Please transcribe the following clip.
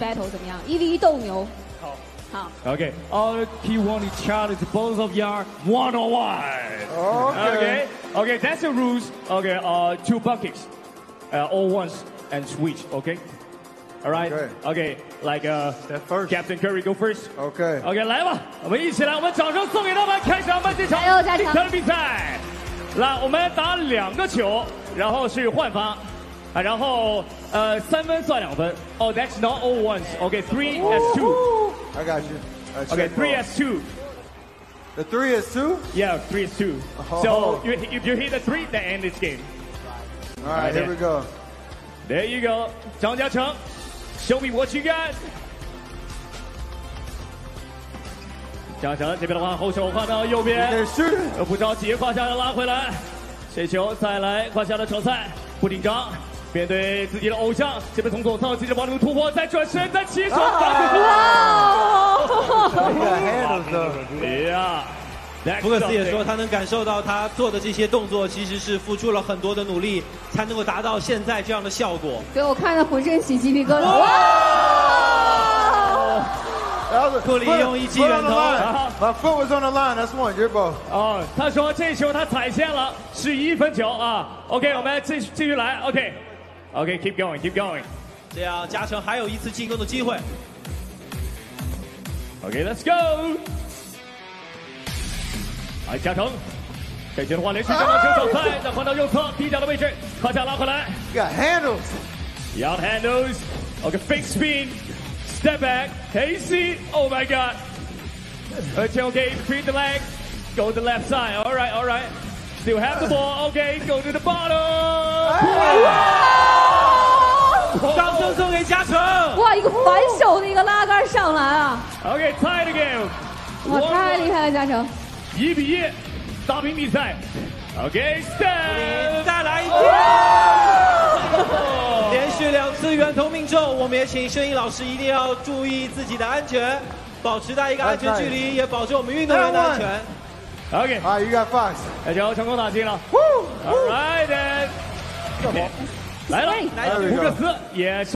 battle 怎么样？1v1斗牛。好。 Okay. All he wanted challenge both of y'all one on one. Okay. Okay. That's the rules. Okay. 2 buckets. All once and switch. Okay. All right. Okay. Like Captain Curry go first. Okay. Okay. 来吧，我们一起来，我们掌声送给他们，开始我们这场精彩的比赛。来，我们打2个球，然后是换防。然后3分算2分。Oh, that's not all once. Okay, 3 as 2. I got you. Okay, 3 as 2. The 3 is 2? Yeah, 3 is 2. So if you hit the 3, then end this game. All right, here we go. There you go. 张家成 ，Show me what you got. 张成这边的话，后手换到右边，不着急，胯下拉回来，这球再来胯下的炒菜，不紧张。面对自己的偶像，这边从左侧接着往里突破，再转身，再起手， 福克斯也说，他能感受到他做的这些动作其实是付出了很多的努力，才能够达到现在这样的效果。 对，我看得浑身起鸡皮疙瘩。 库里用一记远投。 My foot was on the line. That's one. You're both. 哦，他说这球他踩线了，是1分球啊。OK， 我们继续来。OK，keep going，keep going。 这样嘉诚还有1次进攻的机会。 OK，let's go。来，嘉诚，这球的话连续将球找菜，再换到右侧踢脚的位置，胯下拉回来。 Got handles. Got handles. OK，fake spin。Step back, Hasty. Oh my God. Okay, between the legs. Go to the left side. All right, all right. Still have the ball. Okay, go to the bottom. 掌声送给嘉诚。 哇，一个反手的一个拉杆上篮啊 ！Okay, tie the game. 哇，太厉害了，嘉诚 ！1比1，打平比赛。Okay, step. 再来一记。连续2次远投命中，我们也请摄影老师一定要注意自己的安全，保持在一个安全距离，也保证我们运动员的安全。 OK， 好 ，You got 5. 那就成功打进了。All right then， 来了，福克斯也是。